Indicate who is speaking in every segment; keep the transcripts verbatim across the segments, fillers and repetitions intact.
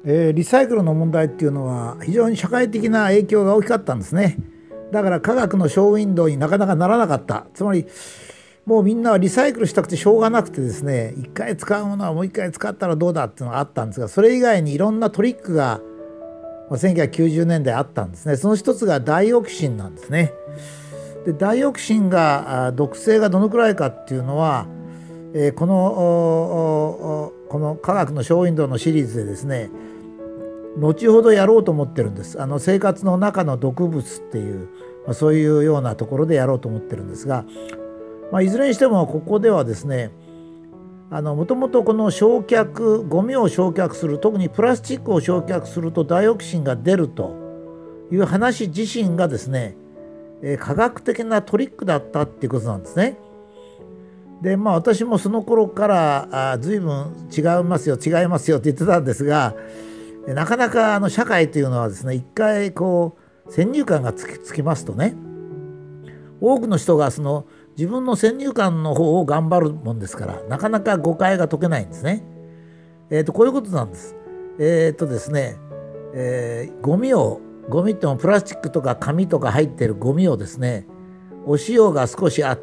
Speaker 1: えーリサイクルの問題っていうのは非常に社会的な影響が大きかったんですね。だから科学のショーウィンドウになかなかならなかった。つまりもうみんなはリサイクルしたくてしょうがなくてですね、一回使うものはもう一回使ったらどうだっていうのがあったんですが、それ以外にいろんなトリックがまあせんきゅうひゃくきゅうじゅうねんだいあったんですね。その一つがダイオキシンなんですね。でダイオキシンがあ毒性がどのくらいかっていうのは、えーこのおおおこの科学のショーウィンドウのシリーズでですね、後ほどやろうと思ってるんです。あの生活の中の毒物っていう、まあ、そういうようなところでやろうと思ってるんですが、まあ、いずれにしてもここではですね、もともとこの焼却ゴミを焼却する、特にプラスチックを焼却するとダイオキシンが出るという話自身がですね、えー科学的なトリックだったっていうことなんですね。でまあ私もその頃からあ随分違いますよ違いますよって言ってたんですが、なかなかあの社会というのはですね、一回こう先入観がつき、つきますとね、多くの人がその自分の先入観の方を頑張るもんですから、なかなか誤解が解けないんですね。えっ、とこういうことなんです。えっ、とですね、えーゴミをゴミってもプラスチックとか紙とか入ってるゴミをですね、お塩が少しあって、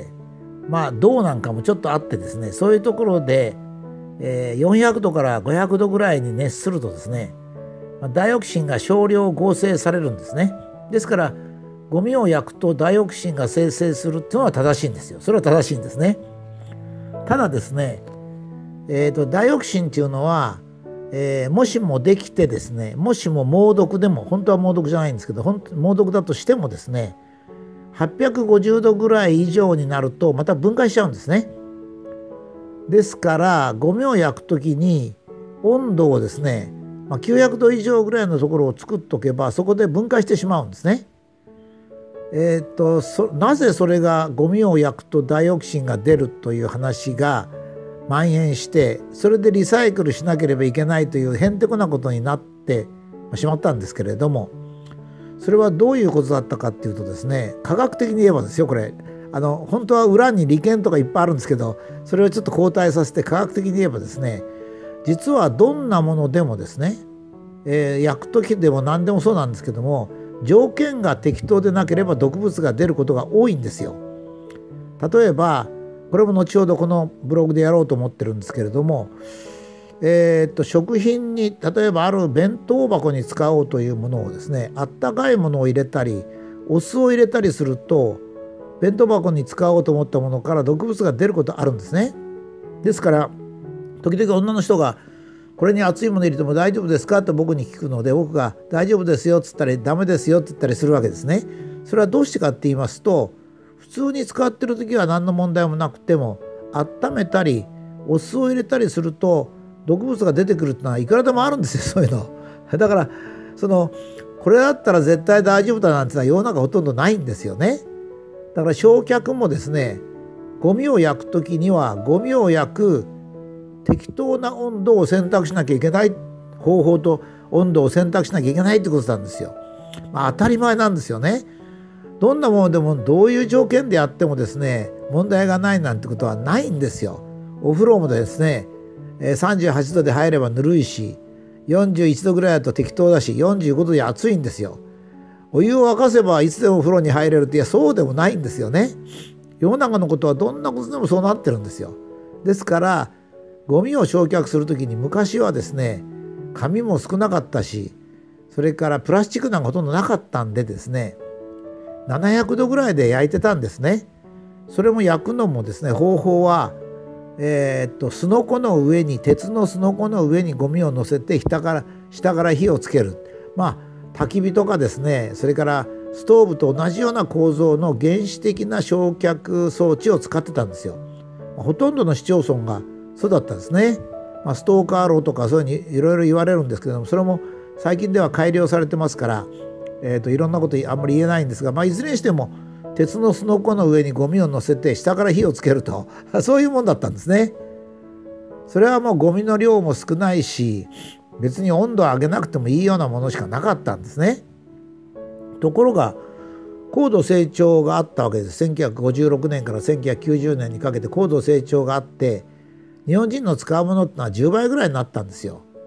Speaker 1: まあ銅なんかもちょっとあってですね、そういうところで、えーよんひゃくどからごひゃくどぐらいに熱するとですね、まあダイオキシンが少量合成されるんですね。ですからゴミを焼くとダイオキシンが生成するっていうのは正しいんですよ。それは正しいんですね。ただですね、えーとダイオキシンっていうのは、えーもしもできてですね、もしも猛毒でも、本当は猛毒じゃないんですけど、本当猛毒だとしてもですね、はっぴゃくごじゅうどぐらい以上になるとまた分解しちゃうんですね。ですからゴミを焼くときに温度をですね、まあ、きゅうひゃくど以上ぐらいのところを作っとけば、そこで分解してしまうんですね。えーっとそなぜそれがゴミを焼くとダイオキシンが出るという話が蔓延して、それでリサイクルしなければいけないというへんてこなことになってしまったんですけれども、それはどういうことだったかっていうとですね、科学的に言えばですよ、これあの本当は裏に利権とかいっぱいあるんですけど、それをちょっと後退させて科学的に言えばですね、実はどんなものでもですね、えー焼く時でも何でもそうなんですけども、条件が適当でなければ毒物が出ることが多いんですよ。例えばこれも後ほどこのブログでやろうと思ってるんですけれども、えーっと食品に例えばある弁当箱に使おうというものをですね、あったかいものを入れたりお酢を入れたりすると、弁当箱に使おうと思ったものから毒物が出ることあるんですね。ですから時々女の人がこれに熱いもの入れても大丈夫ですかって僕に聞くので、僕が大丈夫ですよっつったりダメですよって言ったりするわけですね。それはどうしてかって言いますと、普通に使ってる時は何の問題もなくても、温めたりお酢を入れたりすると毒物が出てくるってのはいくらでもあるんですよ、そういうの。だからそのこれだったら絶対大丈夫だなんてのは世の中ほとんどないんですよね。だから焼却もですね、ゴミを焼く時にはゴミを焼く適当な温度を選択しなきゃいけない、方法と温度を選択しなきゃいけないってことなんですよ。まあ、当たり前なんですよね。どんなものでもどういう条件であってもですね、問題がないなんてことはないんですよ。お風呂もですね、さんじゅうはちどで入ればぬるいし、よんじゅういちどぐらいだと適当だし、よんじゅうごどで熱いんですよ。お湯を沸かせばいつでもお風呂に入れるって、いやそうでもないんですよね。世の中のことはどんなことでもそうなってるんですよ。ですからゴミを焼却するときに昔はですね、紙も少なかったし、それからプラスチックなんかほとんどなかったんでですね、ななひゃくどぐらいで焼いてたんですね。それも焼くのもですね、方法はえーっとすのこの上に鉄のすのこの上にゴミを乗せて下から下から火をつける。まあ焚き火とかですね、それからストーブと同じような構造の原始的な焼却装置を使ってたんですよ。ほとんどの市町村がそうだったんですね。まあ、ストーカー炉とかそういうふうにいろいろ言われるんですけども、それも最近では改良されてますから、えー、といろんなことあんまり言えないんですが、まあ、いずれにしても鉄のすのこの上にゴミを乗せて下から火をつけるとそういうもんだったんですね。それはもうゴミの量も少ないし、別に温度を上げなくてもいいようなものしかなかったんですね。ところが高度成長があったわけです。せんきゅうひゃくごじゅうろくねんからせんきゅうひゃくきゅうじゅうねんにかけて高度成長があって、日本人の使うものってのはじゅうばいぐらいになったんですよ。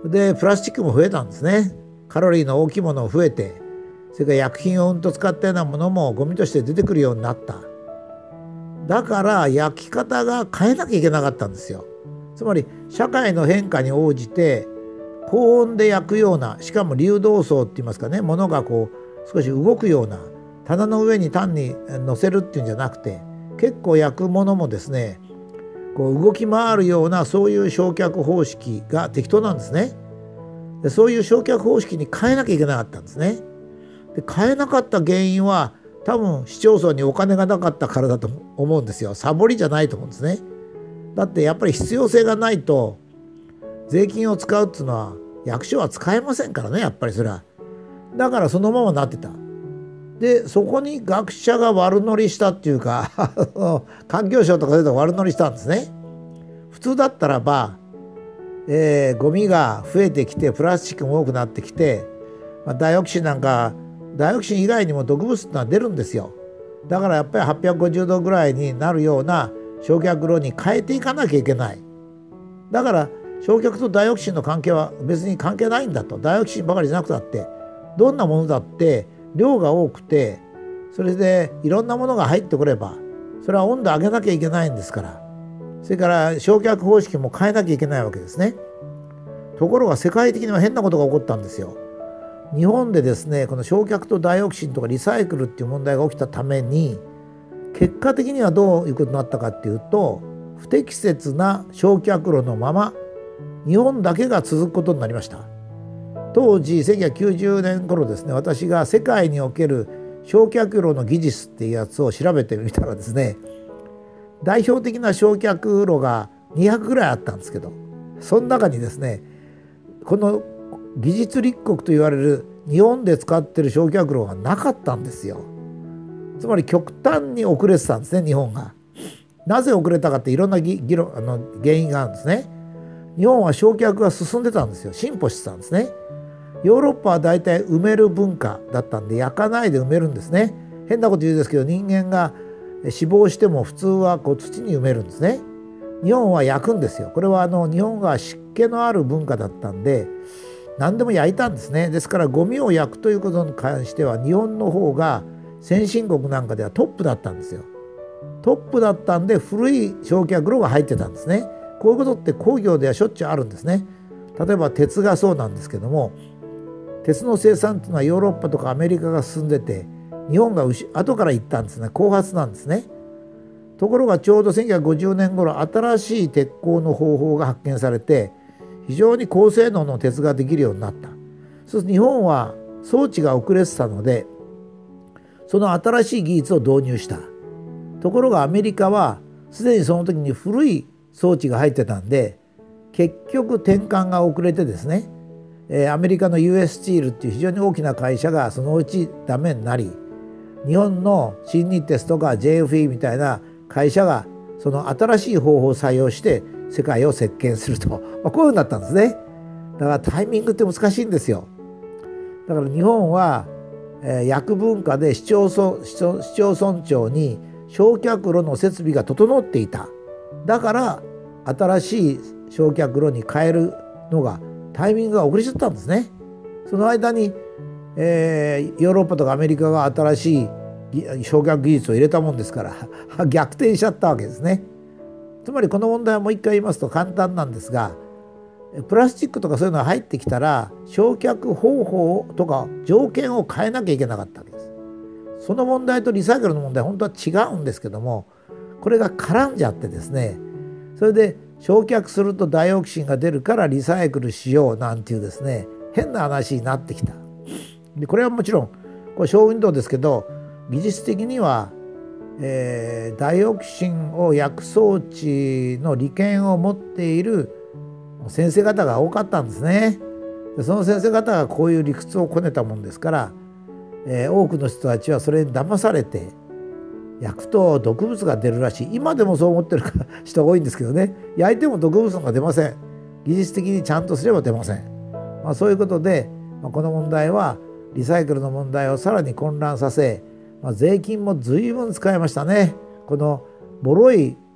Speaker 1: でプラスチックも増えたんですね。カロリーの大きいものも増えて、それから薬品をうんと使ったようなものもゴミとして出てくるようになった。だから焼き方が変えなきゃいけなかったんですよ。つまり社会の変化に応じて高温で焼くような、しかも流動層って言いますかね、ものがこう少し動くような、棚の上に単に乗せるっていうんじゃなくて、結構焼くものもですね、こう動き回るような、そういう焼却方式が適当なんですね。でそういう焼却方式に変えなきゃいけなかったんですね。で変えなかった原因は多分市町村にお金がなかったからだと思うんですよ。サボりじゃないと思うんですね。だってやっぱり必要性がないと税金を使うっていうのは役所は使えませんからね、やっぱりそれは。だからそのままなってた。でそこに学者が悪乗りしたっていうか環境省とかで悪乗りしたんですね。普通だったらば、えー、ゴミが増えてきてプラスチックも多くなってきて、まあ、ダイオキシンなんかダイオキシン以外にも毒物ってのは出るんですよ。だからやっぱりはっぴゃくごじゅうどぐらいになるような焼却炉に変えていかなきゃいけない。だから焼却とダイオキシンの関係は別に関係ないんだと。ダイオキシンばかりじゃなくたってどんなものだって量が多くて、それでいろんなものが入ってくればそれは温度上げなきゃいけないんですから、それから焼却方式も変えなきゃいけないわけですね。ところが世界的には変なことが起こったんですよ。日本でですね、この焼却とダイオキシンとかリサイクルっていう問題が起きたために、結果的にはどういうことになったかっていうと、不適切な焼却炉のまま日本だけが続くことになりました。当時せんきゅうひゃくきゅうじゅうねん頃ですね、私が世界における焼却炉の技術っていうやつを調べてみたらですね、代表的な焼却炉がにひゃくぐらいあったんですけど、その中にですね、この技術立国と言われる日本で使ってる焼却炉がなかったんですよ。つまり極端に遅れてたんですね、日本が。なぜ遅れたかっていろんな議論あの原因があるんですね。日本は焼却が進んでたんですよ。進歩してたんですね。ヨーロッパはだいたい埋める文化だったんで、焼かないで埋めるんですね。変なこと言うんですけど、人間が死亡しても普通はこう土に埋めるんですね。日本は焼くんですよ。これはあの日本が湿気のある文化だったんで何でも焼いたんですね。ですからゴミを焼くということに関しては日本の方が先進国なんかではトップだったんですよ。トップだったんで古い焼却炉が入ってたんですね。こういうことって工業ではしょっちゅうあるんですね。例えば鉄がそうなんですけども、鉄の生産っていうのはヨーロッパとかアメリカが進んでて、日本が後から行ったんですね。後発なんですね。ところがちょうどせんきゅうひゃくごじゅうねん頃、新しい鉄鋼の方法が発見されて、非常に高性能の鉄ができるようになった。そうすると日本は装置が遅れてたので、その新しい技術を導入した。ところがアメリカはすでにその時に古い装置が入ってたんで、結局転換が遅れてですね、アメリカの ユーエス スチールっていう非常に大きな会社がそのうちダメになり、日本の新日鉄とか ジェイエフイー みたいな会社がその新しい方法を採用して世界を席巻すると、まあ、こういうふうになったんですね。だからタイミングって難しいんですよ。だから日本は、えー、焼く文化で市町村、市町村長に焼却炉の設備が整っていた。だから新しい焼却炉に変えるのがタイミングが遅れちゃったんですね。その間に、えー、ヨーロッパとかアメリカが新しい焼却技術を入れたもんですから逆転しちゃったわけですね。つまりこの問題はもう一回言いますと簡単なんですが、プラスチックとかそういうのが入ってきたら焼却方法とか条件を変えなきゃいけなかったわけです。その問題とリサイクルの問題は本当は違うんですけども、これが絡んじゃってですね、それで焼却するとダイオキシンが出るからリサイクルしようなんていうですね、変な話になってきた。でこれはもちろんこれショーウィンドウですけど、技術的には、えー、ダイオキシンを焼く装置の利権を持っている先生方が多かったんですね。でその先生方がこういう理屈をこねたもんですから、えー、多くの人たちはそれに騙されて焼くと毒物が出るらしい。今でもそう思ってる人が多いんですけどね、焼いても毒物が出ません。技術的にちゃんとすれば出ません。まあ、そういうことで、まあ、この問題はリサイクルの問題をさらに混乱させ、まあ、税金も随分使いましたね。このボロい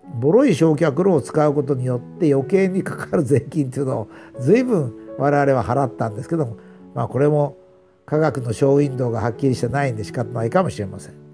Speaker 1: ボロい焼却炉を使うことによって余計にかかる税金というのを随分我々は払ったんですけども、まあこれも科学のショーウィンドウがはっきりしてないんで仕方ないかもしれません。